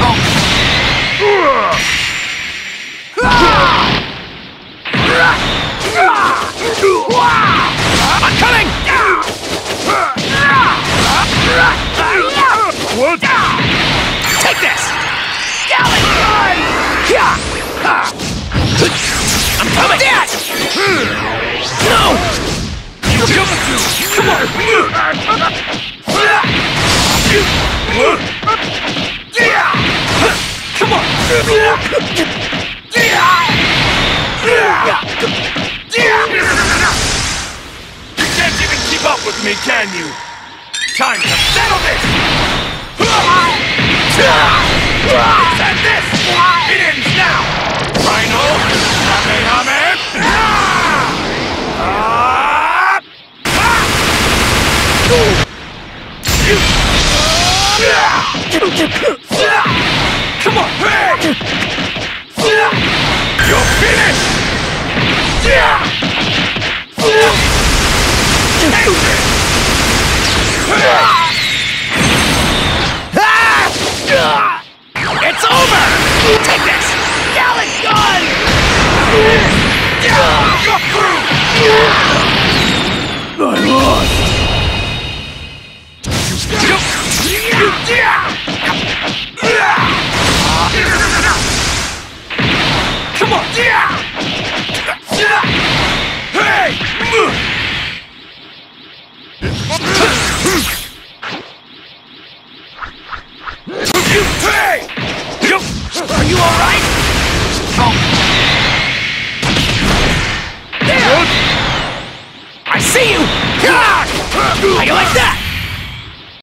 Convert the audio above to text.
I'm coming! What? Take this! I'm coming! No! Come on! Come on! You can't even keep up with me, can you? Time to settle this! And this! It ends now! Rhino! Come on! You're finished! It's over! Take this! Gallon gun! I lost! Come on! Hey! Hey! Are you alright? There! I see you! How you like that?